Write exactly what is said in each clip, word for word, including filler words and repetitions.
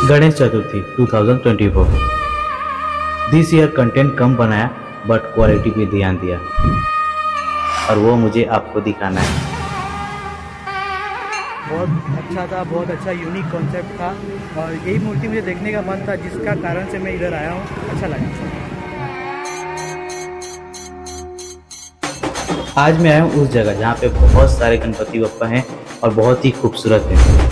गणेश चतुर्थी दो हज़ार चौबीस। दिस ईयर कंटेंट कम बनाया बट क्वालिटी पे ध्यान दिया और वो मुझे आपको दिखाना है। बहुत अच्छा था, बहुत अच्छा यूनिक कॉन्सेप्ट था और यही मूर्ति मुझे देखने का मन था, जिसका कारण से मैं इधर आया हूँ। अच्छा लगा। आज मैं आया हूँ उस जगह जहाँ पे बहुत सारे गणपति बप्पा हैं और बहुत ही खूबसूरत हैं।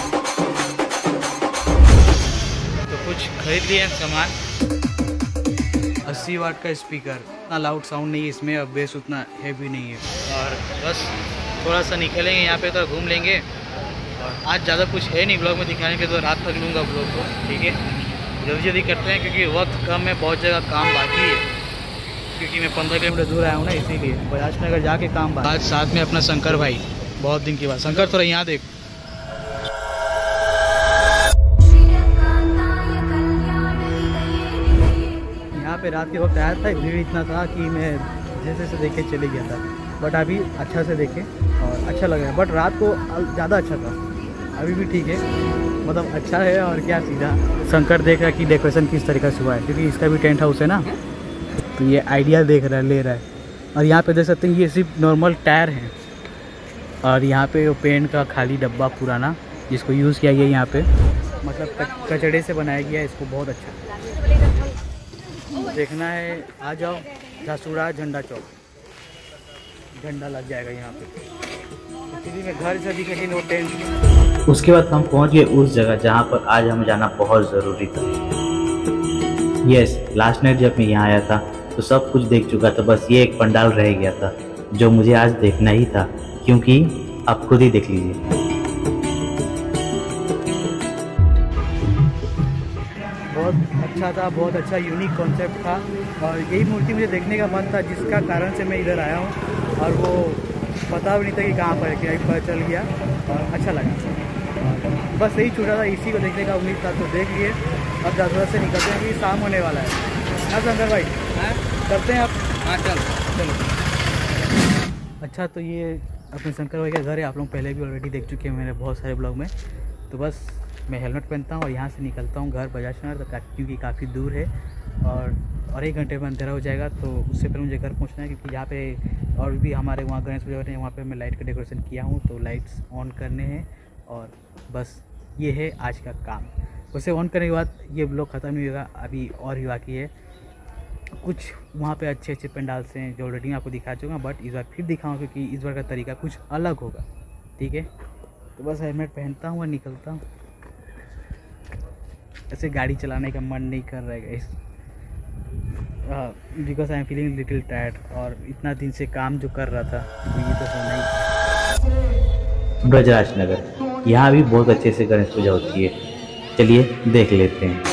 तो कुछ खरीद लिया सामान। अस्सी वाट का स्पीकर, इतना लाउड साउंड नहीं है इसमें, अब बेस उतना हैवी नहीं है। और बस थोड़ा सा निकलेंगे यहाँ पे तो घूम लेंगे। और आज ज़्यादा कुछ है नहीं ब्लॉग में दिखाने के, तो रात तक लूँगा ब्लॉग को। ठीक है, जल्दी जल्दी करते हैं क्योंकि वक्त कम है, बहुत जगह काम बाकी है। क्योंकि मैं पंद्रह किलोमीटर दूर आया हूँ ना, इसीलिए बजाज नगर जाके काम बाकी। आज साथ में अपना शंकर भाई, बहुत दिन के बाद। शंकर थोड़ा यहाँ देख। यहाँ पे रात के वक्त आया था, भीड़ इतना था कि मैं जैसे से देख के चले गया था, बट अभी अच्छा से देखे और अच्छा लग रहा है। बट रात को ज़्यादा अच्छा था, अभी भी ठीक है, मतलब अच्छा है। और क्या सीधा शंकर देख रहा है कि डेकोरेशन किस तरीके से हुआ है, क्योंकि इसका भी टेंट हाउस है ना, तो ये आइडिया देख रहा है, ले रहा है। और यहाँ पे देख सकते हैं ये सिर्फ नॉर्मल टायर है और यहाँ पे वो पेंट का खाली डब्बा पुराना जिसको यूज़ किया गया यहाँ पे, मतलब कचड़े से बनाया गया है इसको। बहुत अच्छा देखना है, आ जाओ। झासूड़ा झंडा चौक, झंडा लग जाएगा यहाँ पे। एक्चुअली मैं घर से दिखे नो टेंट। उसके बाद हम पहुँच गए उस जगह जहाँ पर आज हमें जाना बहुत ज़रूरी था। यस, लास्ट नाइट जब मैं यहाँ आया था तो सब कुछ देख चुका था, बस ये एक पंडाल रह गया था जो मुझे आज देखना ही था, क्योंकि आप खुद ही देख लीजिए। बहुत अच्छा था, बहुत अच्छा यूनिक कॉन्सेप्ट था और यही मूर्ति मुझे देखने का मन था, जिसका कारण से मैं इधर आया हूँ। और वो पता भी नहीं था कि कहाँ पर है, कि पता चल गया और अच्छा लगा। बस यही छूटा था, इसी को देखने का उम्मीद था, तो देख लिए। अब दस से निकलते हैं, कि शाम होने वाला है। हाँ शंकर भाई, हाँ करते हैं आप। हाँ चल चलो। अच्छा, तो ये अपने शंकर भाई का घर है, आप लोग पहले भी ऑलरेडी देख चुके हैं मेरे बहुत सारे ब्लॉग में। तो बस मैं हेलमेट पहनता हूँ और यहाँ से निकलता हूँ घर बजाज नगर, तो क्योंकि काफ़ी दूर है और और एक घंटे में अंधेरा हो जाएगा। तो उससे पहले मुझे घर पहुँचना है, क्योंकि यहाँ पे और भी हमारे वहाँ गणेश पूजा है, वहाँ पे मैं लाइट का डेकोरेशन किया हूँ, तो लाइट्स ऑन करने हैं। और बस ये है आज का काम। उसे ऑन करने के बाद ये ब्लॉग ख़त्म नहीं होगा, अभी और भी बाकी है। कुछ वहाँ पे अच्छे अच्छे पंडाल्स हैं जो ऑलरेडी आपको दिखा चुका, बट इस बार फिर दिखाऊँ क्योंकि इस बार का तरीका कुछ अलग होगा। ठीक है, तो बस हेलमेट पहनता हूँ और निकलता हूँ। ऐसे गाड़ी चलाने का मन नहीं कर रहा है guys, because I am feeling little tired. और इतना दिन से काम जो कर रहा था तो ये तो होना ही। ब्रजराज नगर, यहाँ भी बहुत अच्छे से गणेश पूजा होती है, चलिए देख लेते हैं।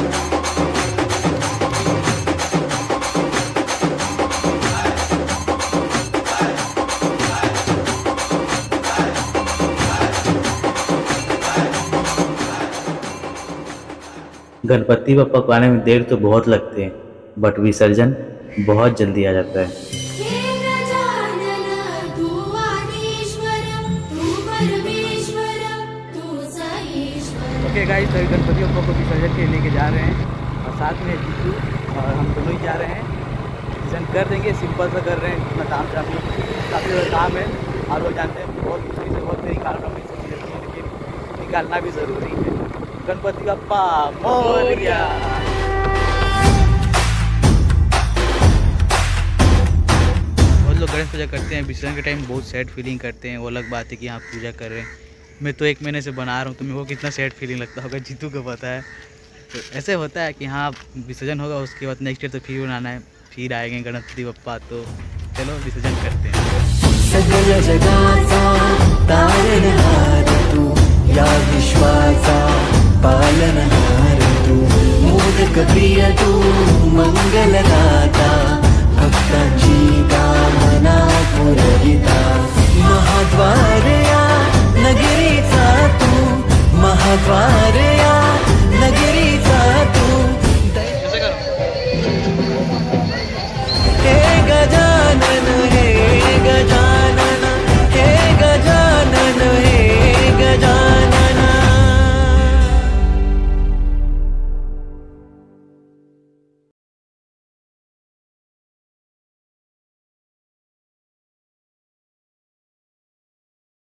गणपति बप्पा को आने में देर तो बहुत लगते हैं, बट विसर्जन बहुत जल्दी आ जाता है। ओके गाइस, सभी गणपति बप्पा को विसर्जन के लेके जा रहे हैं और साथ में जीतू और हम दोनों ही जा रहे हैं। विसर्जन कर देंगे, सिंपल सा कर रहे हैं, इतना काम चाहते हैं, काफ़ी ज़्यादा काम है। आप लोग जानते हैं बहुत मुश्किल से बहुत निकाल रहा हूँ, लेकिन निकालना भी ज़रूरी है। गणपति बप्पा मोरया। बहुत लोग गणेश पूजा करते हैं, विसर्जन के टाइम बहुत सैड फीलिंग करते हैं। वो अलग बात है कि आप पूजा कर रहे हैं, मैं तो एक महीने से बना रहा हूँ, तो मेरे को कितना सैड फीलिंग लगता होगा, जीतू को पता है। तो ऐसे होता है कि हाँ विसर्जन होगा, उसके बाद नेक्स्ट ईयर तो फिर बनाना है, फिर आएंगे गणपति बप्पा। तो चलो विसर्जन करते हैं।